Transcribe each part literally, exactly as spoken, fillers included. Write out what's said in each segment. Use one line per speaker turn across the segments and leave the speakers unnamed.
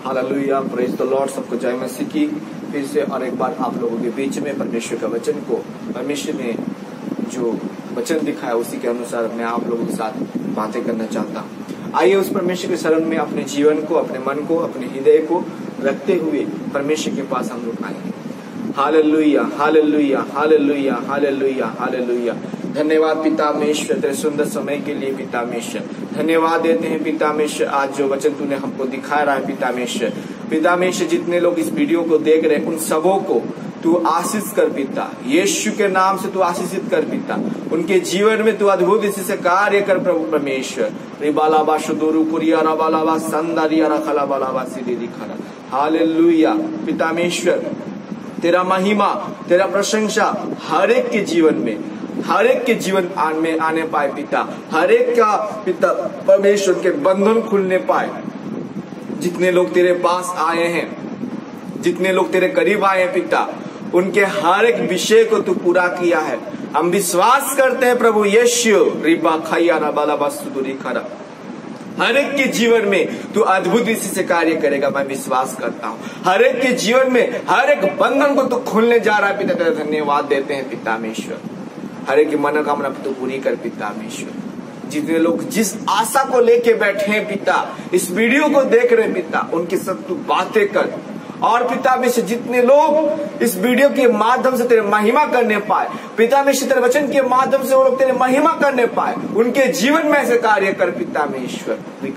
Hallelujah, praise the Lord. सबको जय मसीह की। फिर से और एक बार आप लोगों के बीच में परमेश्वर का वचन को, परमेश्वर ने जो वचन दिखाया उसी के अनुसार मैं आप लोगों के साथ बातें करना चाहता हूँ। आइए उस परमेश्वर के शरण में अपने जीवन को, अपने मन को, अपने हृदय को रखते हुए परमेश्वर के पास हम लोग आएंगे। Hallelujah, hallelujah, hallelujah, hallelujah, hallelujah. धन्यवाद पिता परमेश्वर तेरे सुंदर समय के लिए। पिता परमेश्वर धन्यवाद देते हैं पिता परमेश्वर, आज जो वचन तूने हमको दिखा रहा है पिता परमेश्वर। पिता परमेश्वर जितने लोग इस वीडियो को देख रहे हैं उन सबों को तू आशीष कर पिता, यीशु के नाम से तू आशीषित कर पिता। उनके जीवन में तू अद्भुत इसी से कार्य कर प्रभु परमेश्वर। रिबालाबा शुदुरु कुरिया रबालाबा संदारिया रखलाबालाबा सीधी खरा। हालेलुया पिता परमेश्वर, तेरा महिमा, तेरा प्रशंसा हर एक के जीवन में, हर एक के जीवन में आने पाए पिता। हर एक का पिता परमेश्वर के बंधन खुलने पाए। जितने लोग तेरे पास आए हैं, जितने लोग तेरे करीब आए हैं पिता, उनके हर एक विषय को तू पूरा किया है। हम विश्वास करते हैं प्रभु यीशु। रिबा खैया रबाला बसुदुरी खरा। हर एक के जीवन में तू अद्भुत इसी से कार्य करेगा, मैं विश्वास करता हूँ। हर एक के जीवन में हर एक बंधन को तू खोलने जा रहा है पिता। तेरा धन्यवाद देते हैं पिता परमेश्वर। हर एक की मनोकामना तू पूरी कर पिता परमेश्वर। जितने लोग जिस आशा को लेके बैठे हैं पिता, इस वीडियो को देख रहे हैं पिता, उनके साथ तू बातें कर। और पिता में से जितने लोग इस वीडियो के माध्यम से तेरे महिमा करने पाए पिता में से, तेरे वचन के माध्यम से वो लोग तेरे महिमा करने पाए, उनके जीवन में ऐसे कार्य कर पिता में ईश्वर।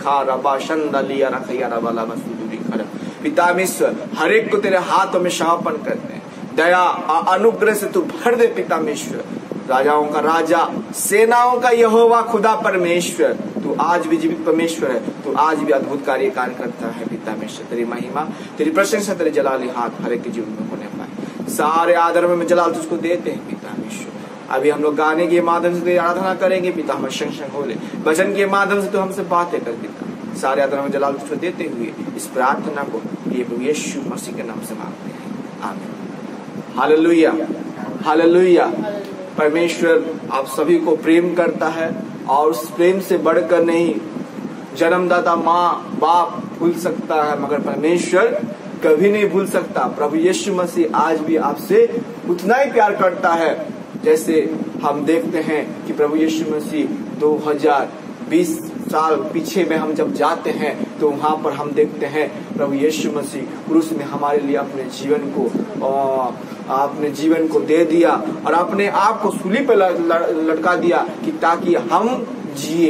पिता में ईश्वर हर एक को तेरे हाथों में समर्पण करते हैं। दया अनुग्रह से तू भर दे पिता में ईश्वर। राजाओं का राजा, सेनाओं का यहोवा खुदा परमेश्वर, तू आज भी जीवित परमेश्वर है। तू आज भी अद्भुत कार्य कार्य करता है पिता परमेश्वर। तेरी महिमा, तेरी प्रशंसा, तेरे जलाली हाथ हर एक के जीवन में होने पाए। सारे आदर में जलाल तुझको देते हैं पिता परमेश्वर। अभी हम लोग गाने के माध्यम से आराधना करेंगे पिता, हमारे संग संग हो ले। वचन के माध्यम से तू हमसे बातें कर पिता। सारे आदर में जलाल तुझको देते हुए इस प्रार्थना को ये प्रभु यीशु मसीह के नाम से मांगते हैं, आमीन। Hallelujah, hallelujah. परमेश्वर आप सभी को प्रेम करता है और उस प्रेम से बढ़कर नहीं। जन्मदाता माँ बाप भूल सकता है मगर परमेश्वर कभी नहीं भूल सकता। प्रभु यीशु मसीह आज भी आपसे उतना ही प्यार करता है जैसे हम देखते हैं कि प्रभु यीशु मसीह दो हज़ार बीस साल पीछे में हम जब जाते हैं तो वहां पर हम देखते हैं प्रभु यीशु मसीह क्रूस में हमारे लिए अपने जीवन को और अपने जीवन को दे दिया और अपने आप को सूली पर लटका दिया कि ताकि हम जिए,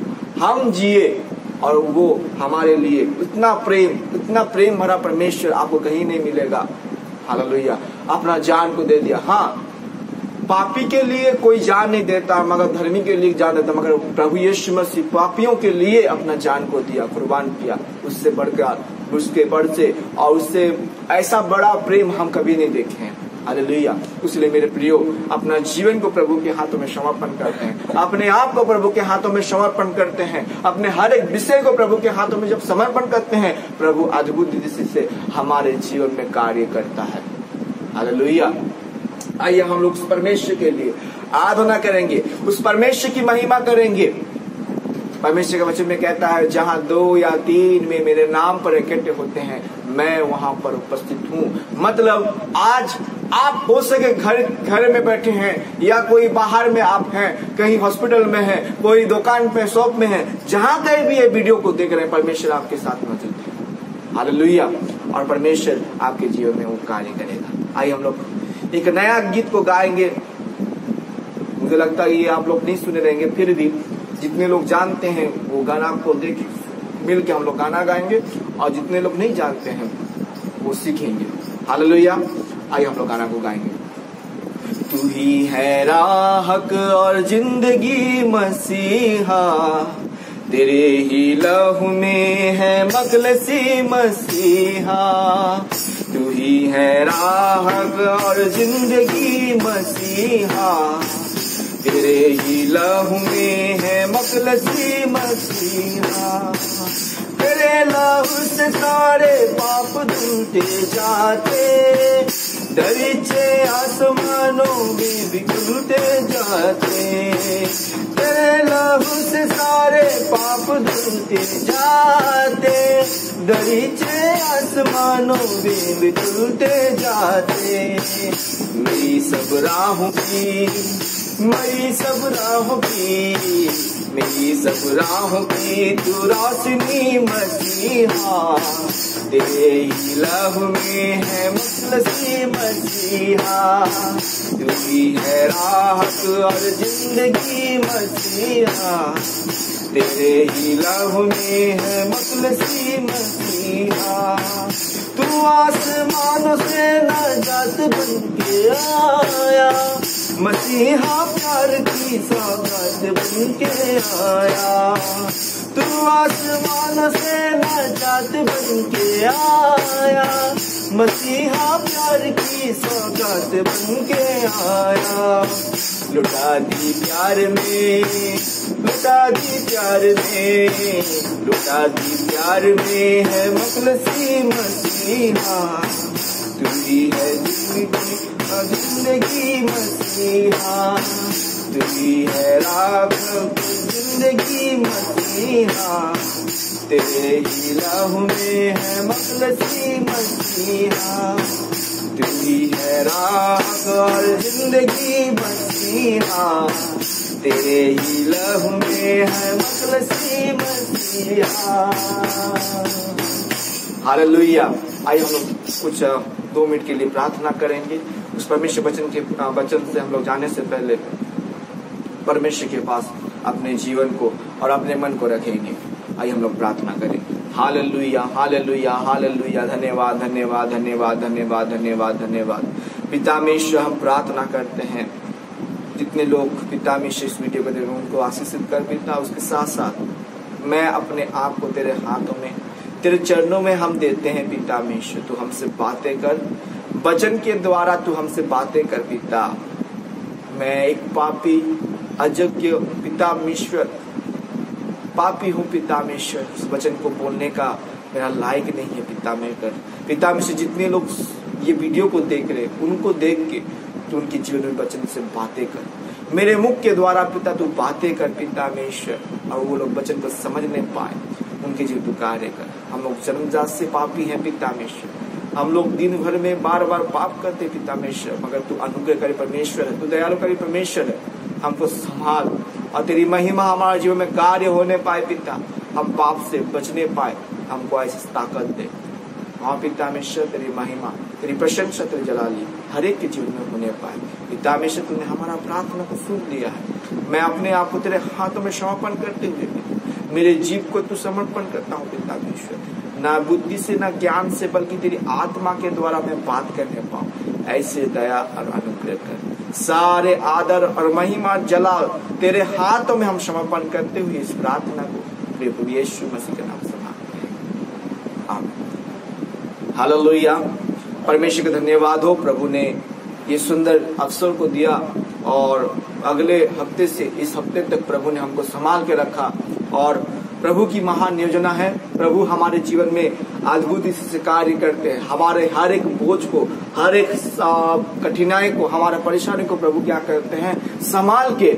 हम जिए। और वो हमारे लिए इतना प्रेम, इतना प्रेम भरा परमेश्वर आपको कहीं नहीं मिलेगा। हालेलुया, अपना जान को दे दिया। हाँ, पापी के लिए कोई जान नहीं देता मगर धर्मी के लिए जान देता, मगर प्रभु यीशु मसीह पापियों के लिए अपना जान को दिया, कुर्बान किया। उससे बढ़कर, उसके बढ़ से और उससे ऐसा बड़ा प्रेम हम कभी नहीं देखे हैं। हालेलुया। इसलिए मेरे प्रियो, अपना जीवन को प्रभु के हाथों में समर्पण करते हैं, अपने आप को प्रभु के हाथों में समर्पण करते हैं, अपने हर एक विषय को प्रभु के हाथों में जब समर्पण करते हैं, प्रभु अद्भुत रीति से हमारे जीवन में कार्य करता है। हालेलुया। आइए हम लोग उस परमेश्वर के लिए आराधना करेंगे, उस परमेश्वर की महिमा करेंगे। परमेश्वर का वचन में कहता है, जहाँ दो या तीन में मेरे नाम पर इकट्ठे होते हैं मैं वहां पर उपस्थित हूँ। मतलब आज आप हो सके घर घर में बैठे हैं या कोई बाहर में आप हैं, कहीं हॉस्पिटल में हैं, कोई दुकान पे शॉप में है, जहां कहीं भी ये वीडियो को देख रहे हैं, परमेश्वर आपके साथ मौजूद है। हालेलुया। और परमेश्वर आपके जीवन में वो कार्य करेगा। आइए हम लोग एक नया गीत को गाएंगे। मुझे लगता है ये आप लोग नहीं सुने रहेंगे, फिर भी जितने लोग जानते हैं वो गाना को देख मिल के हम लोग गाना गाएंगे और जितने लोग नहीं जानते हैं वो सीखेंगे। हालेलुया। आइए हम लोग गाना को गाएंगे। तू ही है राहक और जिंदगी मसीहा, तेरे ही लहू में है मखलसी मसीहा। तू ही है राहक और जिंदगी मसीहा, तेरे ही लहू में है मखलसी मसीहा। तेरे लहू से सारे पाप धुलते जाते, दरीचे आसमानों में भी उलटे जाते, तेरे लहू से सारे पाप धुलते जाते, दरीचे आसमानों में भी उलटे जाते। मेरी सब राहों की, मेरी सब राहों की, मेरी सब राहों की तू रोशनी मसीहा, तेरे ही लहू में है मुखलसी मसीहा, तू ही है राहत और जिंदगी मसीहा, तेरे ही लहू में है मुखलसी मसीहा। तू आसमानों से नाजात बन के आया, मसीहा प्यार की सौगात बन के आया, तू आसमान से नाजात बन के आया, मसीहा प्यार की सौगात बन के आया। लुटा दी प्यार में, लुटा दी प्यार में, लुटा दी प्यार में है मुखलसी मसीहा, तू ही है जिंदगी जिंदगी मसीहा, तू ही है राह जिंदगी मसीहा, तेरे ही लहू में है मुखलसी मसीहा, तू ही है राह और जिंदगी मसीहा, तेरे ही लहू में है मुखलसी मसीहा। हालेलुया। आइए हम लोग कुछ दो मिनट के लिए प्रार्थना करेंगे। उस परमेश्वर वचन के वचन से हम लोग जाने से पहले परमेश्वर के पास अपने जीवन को और अपने मन को रखेंगे। आइए हम लोग प्रार्थना करें। Hallelujah, hallelujah, hallelujah. धन्यवाद, धन्यवाद, धन्यवाद, धन्यवाद, धन्यवाद, धन्यवाद। पिता परमेश्वर, हम प्रार्थना करते हैं जितने लोग पिता परमेश्वर इस वीडियो को देख रहे हैं उनको आशीषित कर पिता। उसके साथ साथ मैं अपने आप को तेरे हाथों में, तेरे चरणों में हम देते हैं पिता परमेश्वर। तू हमसे बातें कर, वचन के द्वारा तू हमसे बातें कर पिता। मैं एक पापी अयोग्य पिता परमेश्वर, पापी हूँ पिता परमेश्वर, इस वचन को बोलने का मेरा लायक नहीं है पिता परमेश्वर। पिता परमेश्वर, जितने लोग ये वीडियो को देख रहे उनको देख के तू उनके जीवन में वचन से बातें कर, मेरे मुख के द्वारा पिता तू बातें कर पिता परमेश्वर, और वो लोग वचन को समझने पाए, उनके जीवन तू कार्य कर। हम लोग जन्मजात से पापी हैं पिता परमेश्वर, हम लोग दिन भर में बार बार पाप करते पिता परमेश्वर, मगर तू अनुग्रहकारी परमेश्वर है, तू दयालुकारी परमेश्वर है। हमको संभाल और तेरी महिमा हमारे जीवन में कार्य होने पाए पिता, हम पाप से बचने पाए, हमको ऐसी ताकत दे। हाँ पिता परमेश्वर, तेरी महिमा, तेरी प्रशंसा, तेरी जलाली हर एक के जीवन में होने पाए पिता परमेश्वर। तूने हमारा प्रार्थना को सुन लिया है। मैं अपने आप को तेरे हाथों में समर्पण करते हुए मेरे जीव को तू समर्पण करता हूँ पिता परमेश्वर। ना बुद्धि से, ना ज्ञान से, बल्कि तेरी आत्मा के द्वारा मैं बात करने पाऊँ, ऐसे दया और अनुग्रह कर। सारे आदर और महिमा जलाल तेरे हाथों में हम समर्पण करते हुए इस प्रार्थना को प्रभु यीशु मसीह के नाम से मांगते हैं, आमीन। हालेलुया। परमेश्वर का धन्यवाद हो, प्रभु ने ये सुंदर अवसर को दिया और अगले हफ्ते से इस हफ्ते तक प्रभु ने हमको संभाल के रखा। और प्रभु की महान योजना है, प्रभु हमारे जीवन में अद्भुत से कार्य करते हैं। हमारे हर एक बोझ को, हर एक कठिनाई को, हमारे परेशानी को प्रभु क्या करते हैं, संभाल के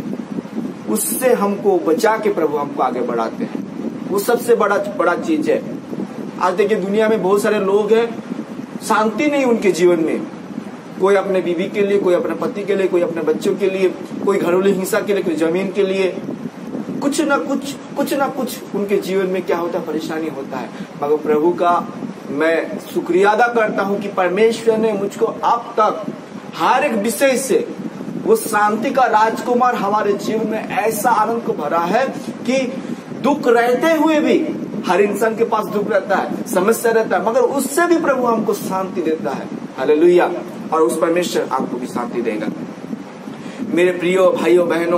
उससे हमको बचा के प्रभु हमको आगे बढ़ाते हैं। वो सबसे बड़ा बड़ा चीज है। आज देखिए दुनिया में बहुत सारे लोग हैं, शांति नहीं उनके जीवन में। कोई अपने बीवी के लिए, कोई अपने पति के लिए, कोई अपने बच्चों के लिए, कोई घरेलू हिंसा के लिए, कोई जमीन के लिए, कुछ ना कुछ कुछ ना कुछ उनके जीवन में क्या होता है, परेशानी होता है। मगर प्रभु का मैं शुक्रिया अदा करता हूँ कि परमेश्वर ने मुझको अब तक हर एक विषय से वो शांति का राजकुमार हमारे जीवन में ऐसा आनंद को भरा है कि दुख रहते हुए भी, हर इंसान के पास दुख रहता है, समस्या रहता है, मगर उससे भी प्रभु हमको शांति देता है। हालेलुया। और उस परमेश्वर आपको भी शांति देगा। मेरे प्रियो भाइयों बहनों,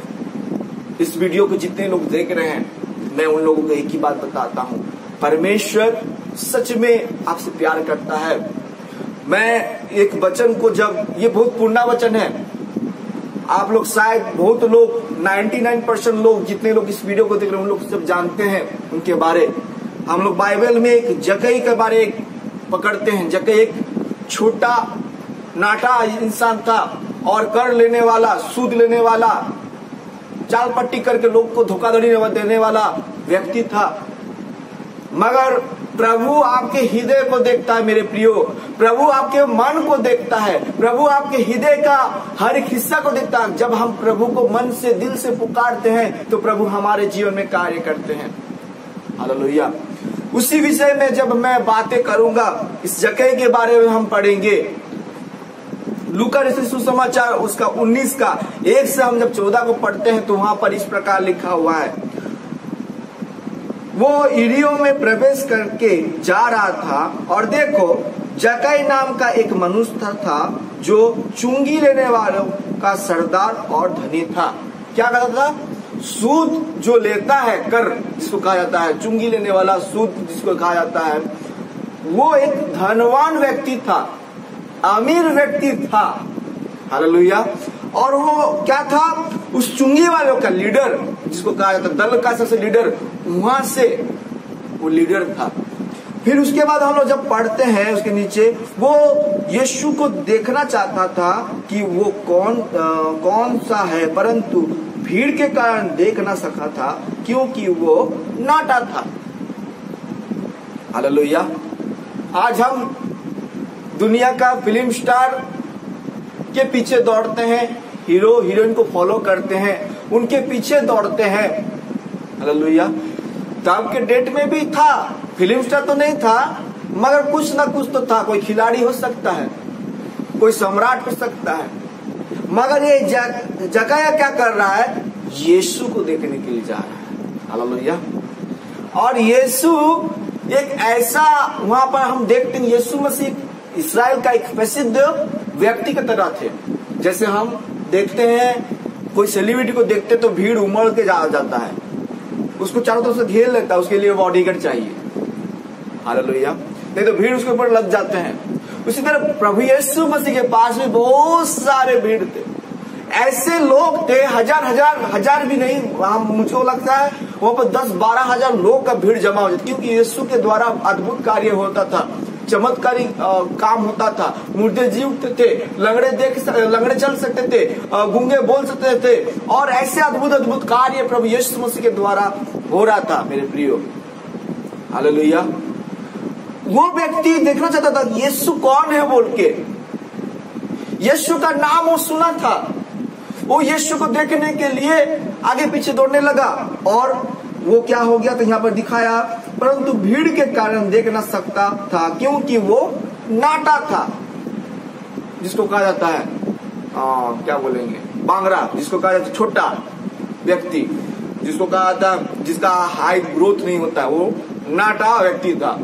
इस वीडियो को जितने लोग देख रहे हैं, मैं उन लोगों को एक ही बात बताता हूँ, परमेश्वर सच में आपसे प्यार करता है। मैं एक वचन को, जब ये बहुत पूर्ण वचन है, आप लोग शायद बहुत लोग निन्यानवे परसेंट लोग जितने लोग इस वीडियो को देख रहे हैं उन लोग सब जानते हैं उनके बारे। हम लोग बाइबल में एक जक्कई के बारे एक पकड़ते हैं। जक्कई एक छोटा नाटा इंसान था और कर लेने वाला, सूद लेने वाला, चाल पट्टी करके लोग को धोखाधड़ी देने वाला व्यक्ति था। मगर प्रभु आपके हृदय को देखता है मेरे प्रियो, प्रभु आपके मन को देखता है, प्रभु आपके हृदय का हर एक हिस्सा को देखता है। जब हम प्रभु को मन से, दिल से पुकारते हैं तो प्रभु हमारे जीवन में कार्य करते हैं। हालेलुया। उसी विषय में जब मैं बातें करूंगा, इस जगह के बारे में हम पढ़ेंगे। लूका रचित सुसमाचार उसका उन्नीस का एक से हम जब चौदह को पढ़ते हैं तो वहां पर इस प्रकार लिखा हुआ है, वो इरियो में प्रवेश करके जा रहा था और देखो जक्कई नाम का एक मनुष्य था जो चुंगी लेने वालों का सरदार और धनी था। क्या करता था? सूद जो लेता है, कर जिसको कहा जाता है, चुंगी लेने वाला, सूद जिसको कहा जाता है, वो एक धनवान व्यक्ति था, अमीर व्यक्ति था। हालेलुया। और वो क्या था? उस चुंगी वालों का लीडर, जिसको कहा जाता है दल का सबसे लीडर, वहां से वो लीडर था। फिर उसके बाद हम लोग जब पढ़ते हैं उसके नीचे, वो यीशु को देखना चाहता था कि वो कौन आ, कौन सा है, परंतु भीड़ के कारण देख ना सका था क्योंकि वो नाटा था। हालेलुया। आज हम दुनिया का फिल्म स्टार के पीछे दौड़ते हैं, हीरो हीरोइन को फॉलो करते हैं, उनके पीछे दौड़ते हैं। हालेलुया। तब के डेट में भी था, फिल्म स्टार तो नहीं था मगर कुछ ना कुछ तो था। कोई खिलाड़ी हो सकता है, कोई सम्राट हो सकता है, मगर ये जक्कई क्या कर रहा है? यीशु को देखने के लिए जा रहा है। हालेलुया। और यीशु एक ऐसा, वहां पर हम देखते हैं यीशु मसीह इस्राएल का एक प्रसिद्ध व्यक्ति की तरह थे। जैसे हम देखते हैं कोई सेलिब्रिटी को देखते तो भीड़ उमड़ के जा जाता है, उसको चारों तरफ से घेर लेता है, उसके लिए बॉडीगार्ड चाहिए। हालेलुया। नहीं तो भीड़ उसके ऊपर लग जाते हैं। उसी तरह प्रभु यीशु मसीह के पास भी बहुत सारे भीड़ थे, ऐसे लोग थे, हजार हजार हजार भी नहीं, मुझको लगता है वहां पर दस बारह हजार लोग का भीड़ जमा हो जाता, क्योंकि यीशु के द्वारा अद्भुत कार्य होता था, चमत्कारी काम होता था, मुर्दे जी उठते थे, लंगड़े देख लंगड़े चल सकते थे, गूंगे बोल सकते थे, और ऐसे अद्भुत अद्भुत कार्य प्रभु यीशु मसीह के द्वारा हो रहा था मेरे प्रियो। हालेलुया। वो व्यक्ति देखना चाहता था यीशु कौन है बोल के, यीशु का नाम वो सुना था, वो यीशु को देखने के लिए आगे पीछे दौड़ने लगा। और वो क्या हो गया तो यहाँ पर दिखाया, परंतु भीड़ के कारण देख ना सकता था क्योंकि वो नाटा था, जिसको कहा जाता है आ, क्या बोलेंगे, बांगरा, जिसको कहा जाता है छोटा व्यक्ति, जिसको कहा जाता है जिसका हाइट ग्रोथ नहीं होता है, वो नाटा व्यक्ति था।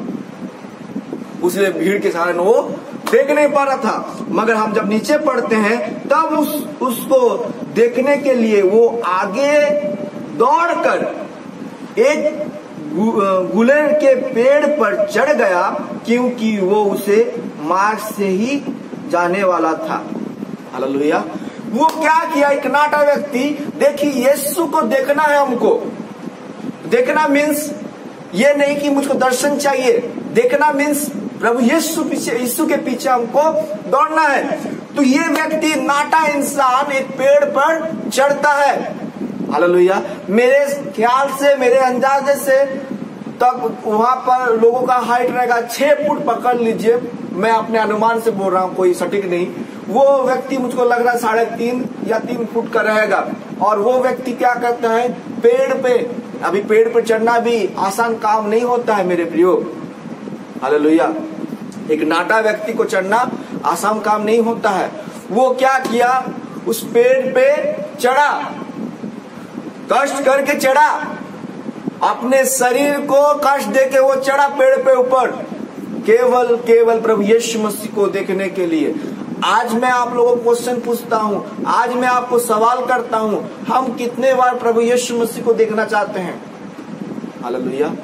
उसलिए भीड़ के कारण वो देख नहीं पा रहा था। मगर हम जब नीचे पढ़ते हैं तब उस उसको देखने के लिए वो आगे दौड़कर एक गुलेर के पेड़ पर चढ़ गया क्योंकि वो उसे मार्ग से ही जाने वाला था। हालेलुया। वो क्या किया? एक नाटा व्यक्ति, देखिए यीशु को देखना है हमको। देखना मीन्स ये नहीं कि मुझको दर्शन चाहिए, देखना मीन्स प्रभु यीशु पीछे, यीशु के पीछे हमको दौड़ना है। तो ये व्यक्ति नाटा इंसान एक पेड़ पर चढ़ता है। हालेलुया। मेरे ख्याल से, मेरे अंदाजे से तब वहां पर लोगों का हाइट रहेगा छह फुट पकड़ लीजिए, मैं अपने अनुमान से बोल रहा हूँ, कोई सटीक नहीं। वो व्यक्ति मुझको लग रहा है साढ़े तीन या तीन फुट का रहेगा। और वो व्यक्ति क्या करता है? पेड़ पे, अभी पेड़ पे चढ़ना भी आसान काम नहीं होता है मेरे प्रियो। हालेलुया। एक नाटा व्यक्ति को चढ़ना आसान काम नहीं होता है। वो क्या किया? उस पेड़ पे चढ़ा, कष्ट करके चढ़ा, अपने शरीर को कष्ट देके वो चढ़ा पेड़ पे ऊपर, केवल केवल प्रभु यीशु मसीह को देखने के लिए। आज मैं आप लोगों को क्वेश्चन पूछता हूँ, आज मैं आपको सवाल करता हूँ, हम कितने बार प्रभु यीशु मसीह को देखना चाहते हैं? हालेलुया।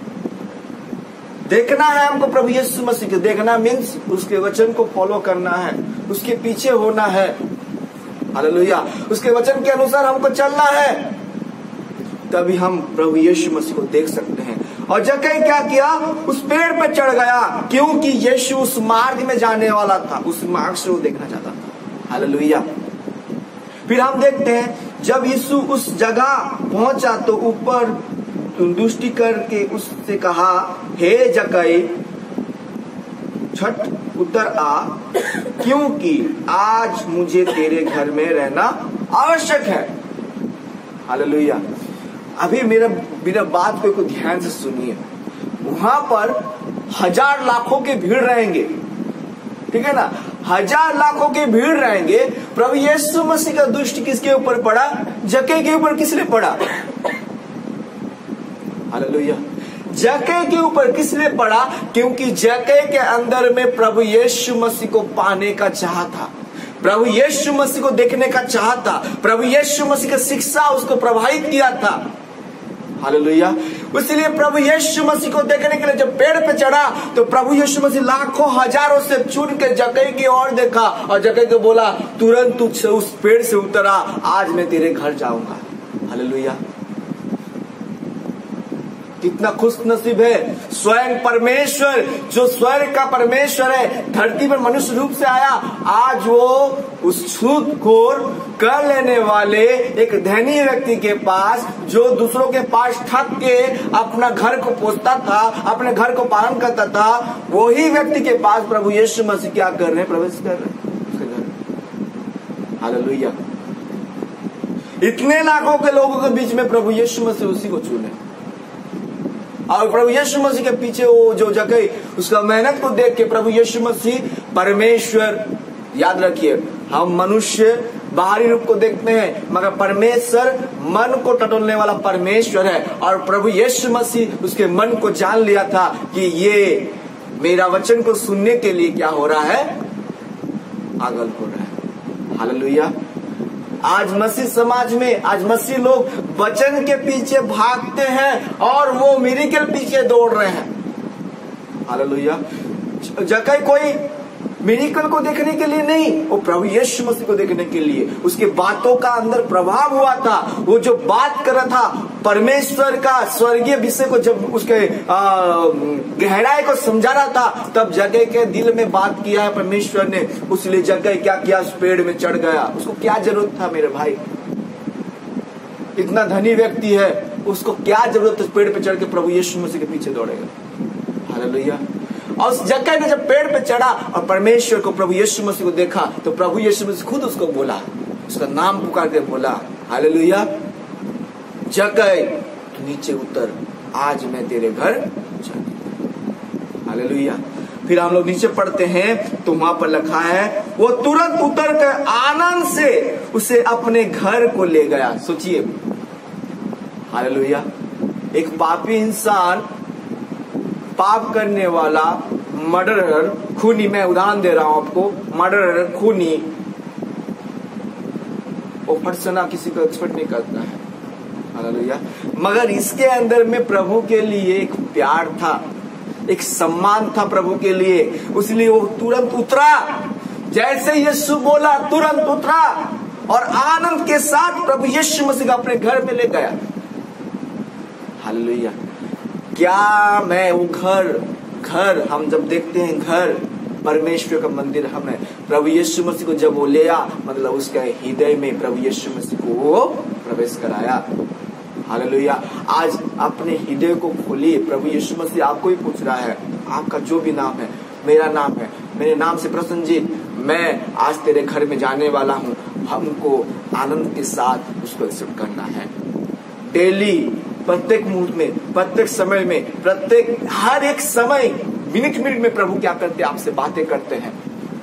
देखना है हमको प्रभु यीशु मसीह को। देखना मीन्स उसके वचन को फॉलो करना है, उसके पीछे होना है। हालेलुया। उसके वचन के अनुसार हमको चलना है, तभी हम प्रभु यीशु मसीह को देख सकते हैं। और जक्कई क्या किया, उस पेड़ पे चढ़ गया, क्योंकि यीशु उस मार्ग में जाने वाला था, उस मार्ग से वो देखना चाहता था। हालेलुया। फिर हम देखते हैं जब यीशु उस जगह पहुंचा तो ऊपर दृष्टि करके उससे कहा, हे जक्कई झट उतर आ, क्योंकि आज मुझे तेरे घर में रहना आवश्यक है। हालेलुया। अभी मेरा मेरा बात को, को ध्यान से सुनिए। वहां पर हजार लाखों की भीड़ रहेंगे, ठीक है ना, हजार लाखों की भीड़ रहेंगे। प्रभु यीशु मसीह का दृष्टि किसके ऊपर पड़ा? जक्कई के ऊपर। किसने पड़ा? हालेलुया। जक्कई के ऊपर किसने पड़ा? क्योंकि जक्कई के अंदर में प्रभु यीशु मसीह को पाने का चाह था, प्रभु यीशु मसीह को देखने का चाह था, प्रभु यीशु मसीह का शिक्षा उसको प्रभावित किया था। हालेलुया। इसलिए प्रभु यीशु मसीह को देखने के लिए जब पेड़ पे चढ़ा तो प्रभु यीशु मसीह लाखों हजारों से चुन के जक्कई की ओर देखा और जक्कई को बोला, तुरंत तू उस पेड़ से उतरा, आज मैं तेरे घर जाऊंगा। हालेलुया। कितना खुश नसीब है। स्वयं परमेश्वर, जो स्वर्ग का परमेश्वर है, धरती पर मनुष्य रूप से आया, आज वो उस छूत खोर कर लेने वाले एक धनी व्यक्ति के पास, जो दूसरों के पास ठग के अपना घर को पोसता था, अपने घर को पालन करता था, वही व्यक्ति के पास प्रभु यीशु मसीह क्या कर रहे हैं? प्रवेश कर रहे हैं उसके घर। हालेलुया। इतने लाखों के लोगों के बीच में प्रभु यीशु मसीह उसी को चुने, और प्रभु यीशु मसीह के पीछे वो जो जक्कई उसका मेहनत को देख के प्रभु यीशु मसीह परमेश्वर, याद रखिए हम मनुष्य बाहरी रूप को देखते हैं, मगर परमेश्वर मन को टटोलने वाला परमेश्वर है। और प्रभु यीशु मसीह उसके मन को जान लिया था कि ये मेरा वचन को सुनने के लिए क्या हो रहा है? पागल हो रहा है। हालेलुया। आज मसीह समाज में, आज मसीह लोग वचन के पीछे भागते हैं और वो मिरेकल पीछे दौड़ रहे हैं। हालेलुया। जक्कई कोई मिरेकल को देखने के लिए नहीं, वो प्रभु यीशु मसीह को देखने के लिए, उसके बातों का अंदर प्रभाव हुआ था। वो जो बात कर रहा था परमेश्वर का स्वर्गीय विषय को, जब उसके गहराई को समझा रहा था, तब जक्कई के दिल में बात किया है परमेश्वर ने। उसलिए जक्कई क्या किया? उस पेड़ में चढ़ गया। उसको क्या जरूरत था मेरे भाई? इतना धनी व्यक्ति है, उसको क्या जरूरत है पेड़ पे चढ़ के प्रभु यीशु मसीह के पीछे दौड़ेगा? हालेलुया। और उस जक्कई ने जब पेड़ पे चढ़ा और परमेश्वर को, प्रभु यीशु मसीह को देखा, तो प्रभु यीशु मसीह खुद उसको बोला, उसका नाम पुकार के बोला, हालेलुया, जक्कई तू नीचे उतर, आज मैं तेरे घर चलूंगा। हालेलुया। फिर हम लोग नीचे पढ़ते हैं तो वहां पर लिखा है, वो तुरंत उतर कर आनंद से उसे अपने घर को ले गया। सोचिए, हालेलुया। एक पापी इंसान, पाप करने वाला, मर्डरर, खूनी, मैं उदाहरण दे रहा हूं आपको, मर्डरर, खूनी, वो फटसना किसी को एक्सपेक्ट नहीं करता है। हालेलुया। मगर इसके अंदर में प्रभु के लिए एक प्यार था, एक सम्मान था प्रभु के लिए, इसलिए वो तुरंत उतरा। जैसे यीशु बोला तुरंत उतरा और आनंद के साथ प्रभु यीशु मसीह को अपने घर में ले गया। हालेलुया। क्या मैं वो घर घर हम जब देखते हैं घर परमेश्वर का मंदिर हमें, प्रभु यीशु मसीह को जब वो ले आ, मतलब उसके हृदय में प्रभु यीशु मसीह को वो प्रवेश कराया। हालेलुया। आज अपने हृदय को खोलिए। प्रभु यीशु मसीह आपको ही पूछ रहा है, आपका जो भी नाम है, मेरा नाम है, मेरे नाम से प्रसन्नजीत, मैं आज तेरे घर में जाने वाला हूँ। हमको आनंद के साथ उसको एक्सेप्ट करना है। डेली, प्रत्येक मुहूर्त में, प्रत्येक समय में, प्रत्येक हर एक समय, मिनट मिनट में प्रभु क्या करते हैं? आपसे बातें करते हैं।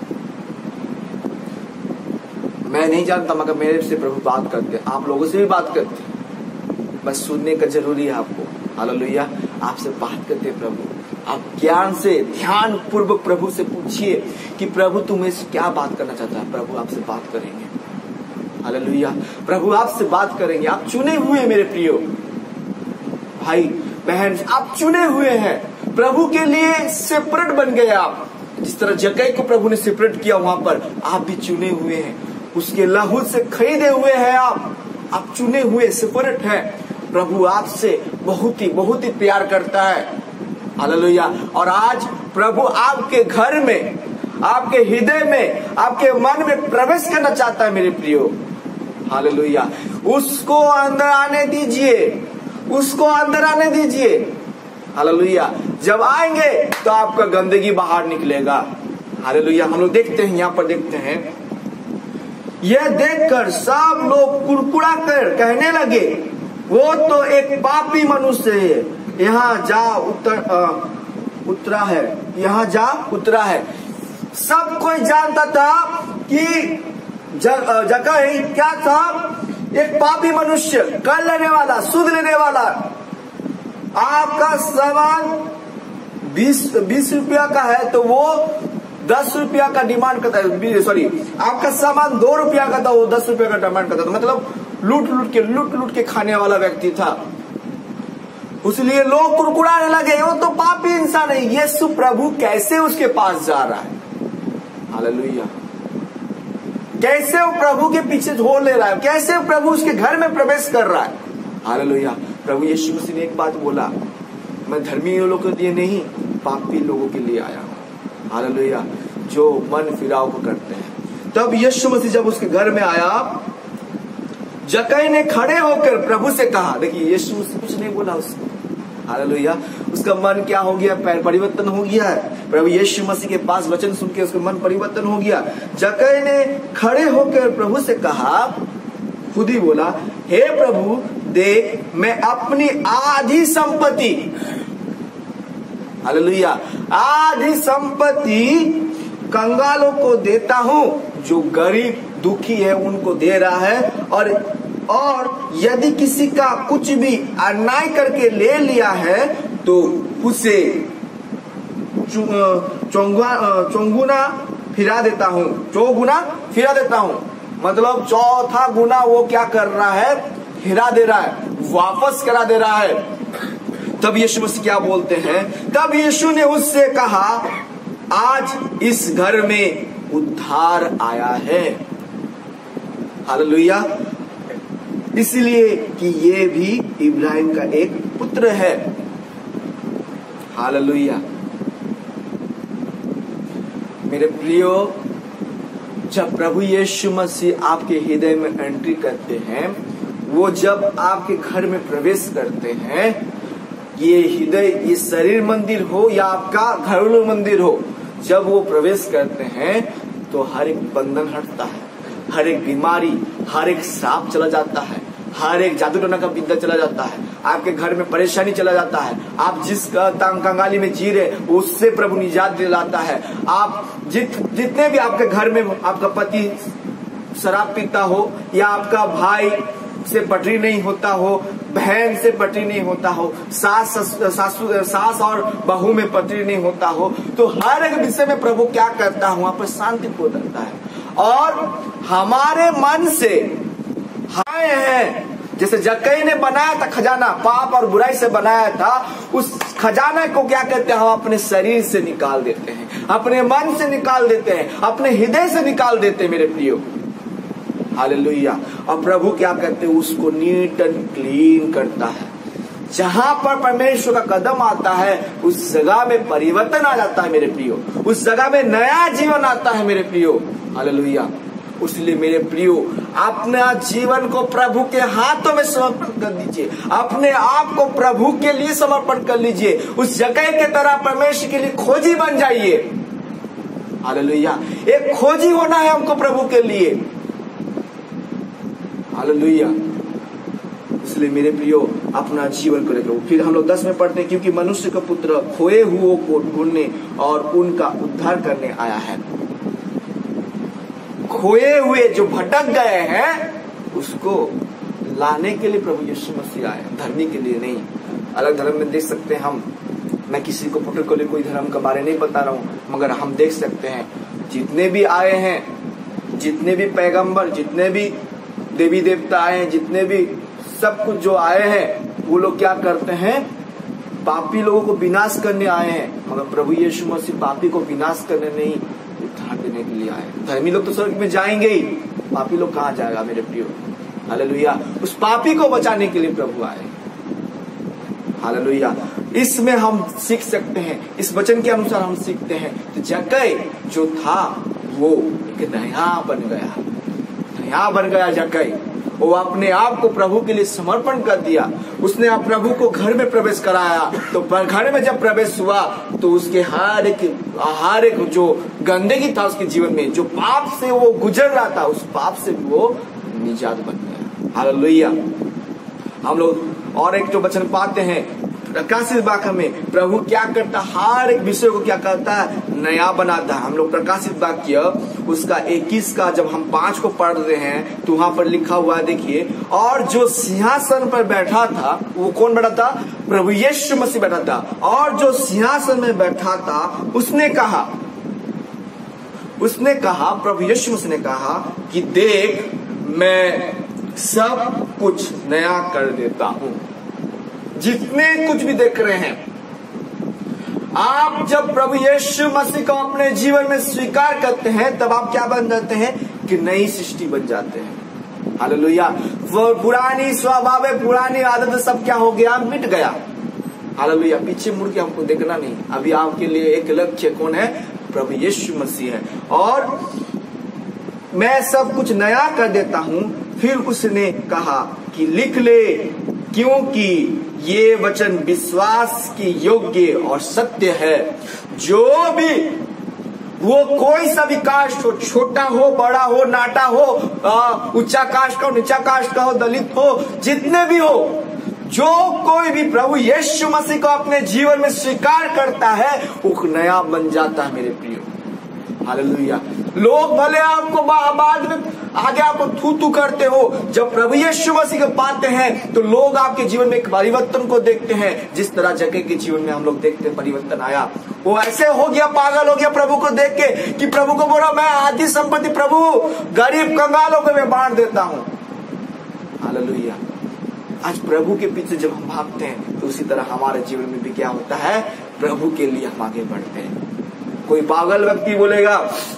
मैं नहीं जानता, मगर मेरे से प्रभु बात करते हैं, आप लोगों से भी बात करते हैं, बस सुनने का जरूरी है आपको। हालेलुया। आपसे बात करते हैं प्रभु। आप ज्ञान से, ध्यान पूर्वक प्रभु से पूछिए कि प्रभु तुम्हें क्या बात करना चाहता है। प्रभु आपसे बात करेंगे। हालेलुया। प्रभु आपसे बात करेंगे। आप चुने हुए, मेरे प्रियो भाई बहन, आप चुने हुए हैं, प्रभु के लिए सेपरेट बन गए आप। जिस तरह जक्कई को प्रभु ने सेपरेट किया, वहां पर आप भी चुने हुए हैं, उसके लहू से खरीदे हुए हैं आप। आप चुने हुए, सेपरेट हैं। प्रभु आपसे बहुत ही बहुत ही प्यार करता है। हालेलुया। और आज प्रभु आपके घर में, आपके हृदय में, आपके मन में प्रवेश करना चाहता है मेरे प्रियो। हालेलुया। उसको अंदर आने दीजिए, उसको अंदर आने दीजिए। हालेलुया। जब आएंगे तो आपका गंदगी बाहर निकलेगा। हालेलुया। हम लोग देखते हैं, यहाँ पर देखते हैं, यह देखकर सब लोग कुड़कुड़ा कर कहने लगे, वो तो एक पापी मनुष्य है, यहाँ जा उतर उतरा है, यहाँ जा उतरा है। सब कोई जानता था कि जक्कई क्या था, एक पापी मनुष्य, कर लेने वाला, सुध लेने वाला। आपका सामान बीस बीस रुपया का है तो वो दस रुपया का डिमांड करता है। सॉरी, आपका सामान दो रुपया का था, वो दस रुपया का डिमांड करता था। मतलब लूट लूट के लूट लूट के खाने वाला व्यक्ति था। इसलिए लोग कुड़कुड़ाने लगे, वो तो पापी इंसान है। यीशु प्रभु कैसे उसके पास जा रहा है। हालेलुया। कैसे वो प्रभु के पीछे हो ले रहा है, कैसे प्रभु उसके घर में प्रवेश कर रहा है। हालेलुया। प्रभु यीशु मसीह ने एक बात बोला, मैं धर्मी लोगों के लिए नहीं, पापी लोगों के लिए आया हूं। हालेलुया। जो मन फिराव को करते हैं। तब यीशु मसीह जब उसके घर में आया, जक्कई ने खड़े होकर प्रभु से कहा, देखिए यीशु मसीह कुछ नहीं बोला उसको। हालेलुया। उसका मन क्या हो गया, परिवर्तन हो गया है। प्रभु यीशु मसीह के पास वचन सुन के उसका मन परिवर्तन हो गया। जक्कई ने खड़े होकर प्रभु से कहा, खुद ही बोला, हे प्रभु देख, मैं अपनी आधी संपत्ति, हालेलुया, आधी संपत्ति कंगालों को देता हूं, जो गरीब दुखी है उनको दे रहा है। और और यदि किसी का कुछ भी अन्याय करके ले लिया है तो उसे चौगुना फिरा देता हूं, चौगुना फिरा देता हूं। मतलब चौथा गुना वो क्या कर रहा है, हिरा दे रहा है, वापस करा दे रहा है। तब यीशु मसीह क्या बोलते हैं, तब यीशु ने उससे कहा, आज इस घर में उद्धार आया है। हालेलुया। इसलिए कि ये भी इब्राहिम का एक पुत्र है। हालेलुया। मेरे प्रियो, जब प्रभु यीशु मसीह आपके हृदय में एंट्री करते हैं, वो जब आपके घर में प्रवेश करते हैं, ये हृदय, ये शरीर मंदिर हो या आपका घरेलू मंदिर हो, जब वो प्रवेश करते हैं तो हर एक बंधन हटता है, हर एक बीमारी, हर एक सांप चला जाता है, हर एक जादू टोना का विद्या चला जाता है, आपके घर में परेशानी चला जाता है। आप जिस कंगाली में जी रहे उससे प्रभु निजात दिलाता है। आप जित जितने भी आपके घर में आपका पति शराब पीता हो, या आपका भाई से पटरी नहीं होता हो, बहन से पटरी नहीं होता हो, सास सासू सास और बहू में पटरी नहीं होता हो, तो हर एक विषय में प्रभु क्या करता है, वहां पर शांति को देता है। और हमारे मन से आए हैं, जैसे जक्कई ने बनाया था खजाना, पाप और बुराई से बनाया था, उस खजाना को क्या कहते हैं, हम अपने शरीर से निकाल देते हैं, अपने मन से निकाल देते हैं, अपने हृदय से निकाल देते हैं मेरे प्रियो। हालेलुया। और प्रभु क्या कहते हैं, उसको नीट एंड क्लीन करता है। जहां पर परमेश्वर का कदम आता है उस जगह में परिवर्तन आ जाता है मेरे प्रियो, उस जगह में नया जीवन आता है मेरे प्रियो। हालेलुया। इसलिए मेरे प्रियो, अपना जीवन को प्रभु के हाथों में समर्पण कर दीजिए, अपने आप को प्रभु के लिए समर्पण कर लीजिए। उस जगह के तरह परमेश्वर के लिए खोजी बन जाइए। हालेलुया। एक खोजी होना है हमको प्रभु के लिए। हालेलुया। इसलिए मेरे प्रियो, अपना जीवन को लेकर फिर हम लोग दस में पढ़ते हैं, क्योंकि मनुष्य का पुत्र खोए हुओं को ढूंढने और उनका उद्धार करने आया है। खोए हुए जो भटक गए हैं उसको लाने के लिए प्रभु यीशु मसीह आए, धर्मी के लिए नहीं। अलग धर्म में देख सकते हैं हम, मैं किसी को पुत्र को लिए कोई धर्म के बारे नहीं बता रहा हूं, मगर हम देख सकते हैं जितने भी आए हैं, जितने भी पैगंबर, जितने भी देवी देवता आए हैं, जितने भी सब कुछ जो आए हैं, वो लोग क्या करते हैं, पापी लोगों को विनाश करने आए हैं। मगर प्रभु यीशु मसीह पापी को विनाश करने नहीं, उद्धार देने के लिए आए। धर्मी लोग तो स्वर्ग में जाएंगे ही, पापी लोग कहाँ जाएगा मेरे प्रियो। हालेलुया। उस पापी को बचाने के लिए प्रभु आए। हालेलुया। इसमें हम सीख सकते हैं, इस वचन के अनुसार हम सीखते हैं तो जक्कई जो था वो एक नया बन गया, नया बन गया जक्कई। वो अपने आप को प्रभु के लिए समर्पण कर दिया। उसने आप प्रभु को घर में प्रवेश कराया, तो घर में जब प्रवेश हुआ तो उसके हर एक हर एक जो गंदगी था उसके जीवन में, जो पाप से वो गुजर रहा था, उस पाप से वो निजात बन गया। हालेलुया। हम लोग और एक जो वचन पाते हैं प्रकाशित वाक्य में, प्रभु क्या करता, हर एक विषय को क्या करता है, नया बनाता है। हम लोग प्रकाशित वाक्य उसका इक्कीस का जब हम पांच को पढ़ रहे हैं तो वहां पर लिखा हुआ है, देखिए, और जो सिंहासन पर बैठा था वो कौन बैठा था, प्रभु यीशु मसीह बैठा था। और जो सिंहासन में बैठा था उसने कहा उसने कहा प्रभु यीशु मसीह ने कहा कि देख मैं सब कुछ नया कर देता हूं। जितने कुछ भी देख रहे हैं आप, जब प्रभु यीशु मसीह को अपने जीवन में स्वीकार करते हैं तब आप क्या बन जाते हैं कि नई सृष्टि बन जाते हैं। हालेलुया। वो पुरानी स्वभाव है, पुरानी आदत सब क्या हो गया, मिट गया। हालेलुया। पीछे मुड़ के हमको देखना नहीं। अभी आपके लिए एक लक्ष्य कौन है, प्रभु यीशु मसीह है। और मैं सब कुछ नया कर देता हूं। फिर उसने कहा कि लिख ले, क्योंकि ये वचन विश्वास के योग्य और सत्य है। जो भी वो कोई सा भी कास्ट हो, छोटा हो, बड़ा हो, नाटा हो, ऊंचा कास्ट का हो, नीचा कास्ट का हो, दलित हो, जितने भी हो, जो कोई भी प्रभु यीशु मसीह को अपने जीवन में स्वीकार करता है वो नया बन जाता है मेरे प्रियो। हालेलुया। लोग भले आपको बाद में आगे आपको थू थू करते हो, जब प्रभु यीशु मसीह को पाते हैं तो लोग आपके जीवन में एक परिवर्तन को देखते हैं। जिस तरह जक्कई के जीवन में हम लोग देखते हैं परिवर्तन आया। वो ऐसे हो गया, पागल हो गया प्रभु को देख के कि प्रभु को बोला मैं आधी संपत्ति प्रभु गरीब कंगालों को मैं बांट देता हूं। हालेलुया। आज प्रभु के पीछे जब हम भागते हैं तो उसी तरह हमारे जीवन में भी क्या होता है, प्रभु के लिए हम आगे बढ़ते हैं। कोई पागल व्यक्ति बोलेगा,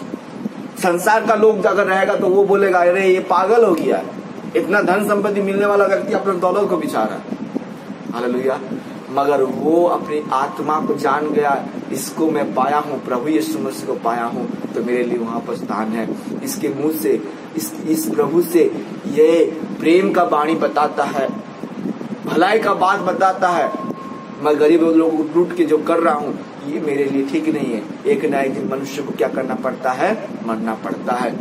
संसार का लोग अगर रहेगा तो वो बोलेगा अरे ये पागल हो गया, इतना धन संपत्ति मिलने वाला व्यक्ति अपने दौलत को बिछा रहा है। हालेलुया। मगर वो अपनी आत्मा को जान गया, इसको मैं पाया हूँ, प्रभु यीशु मसीह को पाया हूँ, तो मेरे लिए वहां पर स्थान है। इसके मुंह से इस इस प्रभु से ये प्रेम का वाणी बताता है, भलाई का बात बताता है। मैं गरीब लोगों को लूट के जो कर रहा हूँ ये मेरे लिए ठीक नहीं है। एक ना एक दिन मनुष्य को क्या करना पड़ता है, मरना पड़ता है।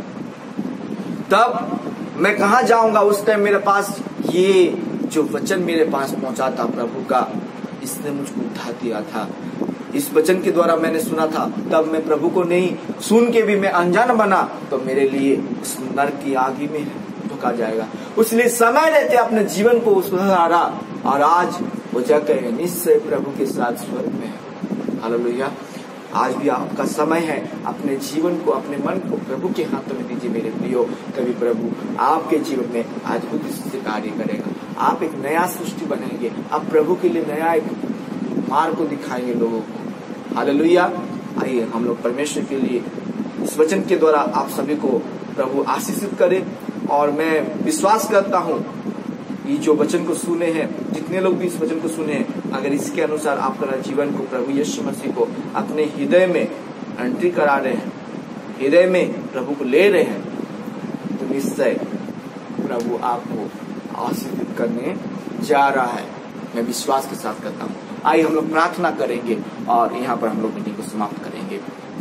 तब मैं कहाँ जाऊंगा, उस टाइम मेरे पास ये जो वचन मेरे पास पहुंचा था प्रभु का, इसने मुझको उठा दिया था। इस वचन के द्वारा मैंने सुना था, तब मैं प्रभु को नहीं सुन के भी मैं अनजान बना तो मेरे लिए उस नरक की आग में झुका जाएगा। उसलिए समय लेते अपने जीवन को सुधारा और आज वो जगह निश्चय प्रभु के साथ स्वर्ग में है। हालेलुया। आज भी आपका समय है, अपने जीवन को, अपने मन को प्रभु के हाथों में दीजिए मेरे प्रियो। कभी प्रभु आपके जीवन में अद्भुत से कार्य करेगा। आप एक नया सृष्टि बनेंगे, आप प्रभु के लिए नया एक मार्ग को दिखाएंगे लोगों को। हालेलुया। आइए हम लोग परमेश्वर के लिए इस वचन के द्वारा आप सभी को प्रभु आशीषित करे। और मैं विश्वास करता हूँ ये जो वचन को सुने हैं, जितने लोग भी इस वचन को सुने हैं, अगर इसके अनुसार आप अपना जीवन को प्रभु यीशु मसीह को अपने हृदय में एंट्री करा रहे हैं, हृदय में प्रभु को ले रहे हैं, तो निश्चय प्रभु आपको आशीषित करने जा रहा है। मैं विश्वास के साथ करता हूँ। आइए हम लोग प्रार्थना करेंगे और यहाँ पर हम लोग मीटिंग को समाप्त करेंगे।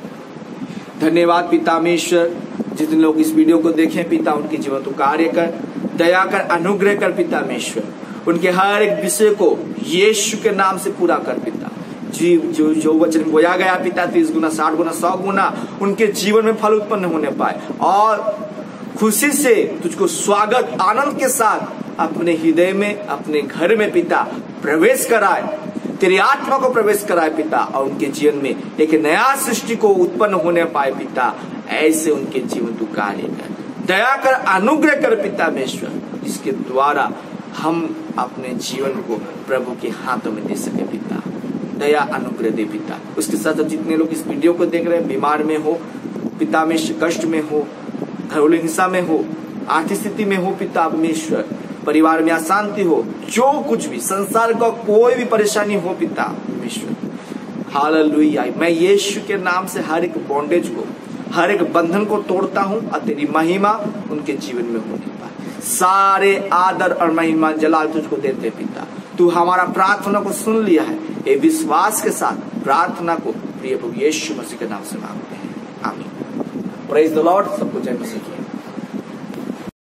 धन्यवाद पिता परमेश्वर, जितने लोग इस वीडियो को देखें पिता, उनके जीवन को कार्य कर, दया कर, अनुग्रह कर पिता परमेश्वर। उनके हर एक विषय को यीशु के नाम से पूरा कर पिता। जी जो जो वचन बोया गया पिता, तीस गुना, साठ गुना, सौ गुना उनके जीवन में फल उत्पन्न होने पाए और खुशी से तुझको स्वागत आनंद के साथ अपने हृदय में, अपने घर में पिता प्रवेश कराए, तेरी आत्मा को प्रवेश कराए पिता, और उनके जीवन में एक नया सृष्टि को उत्पन्न होने पाए पिता। ऐसे उनके जीवन तू कार्य कर, दया कर, अनुग्रह कर पिता परमेश्वर, जिसके द्वारा हम अपने जीवन को प्रभु के हाथों में दे सके पिता। दया अनुग्रह दे पिता। उसके साथ जितने लोग इस वीडियो को देख रहे हैं, बीमार में हो पिता, में कष्ट में हो, घरेलू हिंसा में हो, आर्थिक स्थिति में हो पिता परमेश्वर, परिवार में अशांति हो, जो कुछ भी संसार का कोई भी परेशानी हो पिता परमेश्वर, हालेलुया, मैं यीशु के नाम से हर एक बॉन्डेज को, हर एक बंधन को तोड़ता हूं और तेरी महिमा उनके जीवन में होने पाए। सारे आदर और महिमा जलाल तुझको देते पिता। तू हमारा प्रार्थना को सुन लिया है, ये विश्वास के साथ प्रार्थना को प्रिय प्रभु यीशु मसीह के नाम से मांगते हैं, आमीन। Praise the Lord. सबको जय मसीह।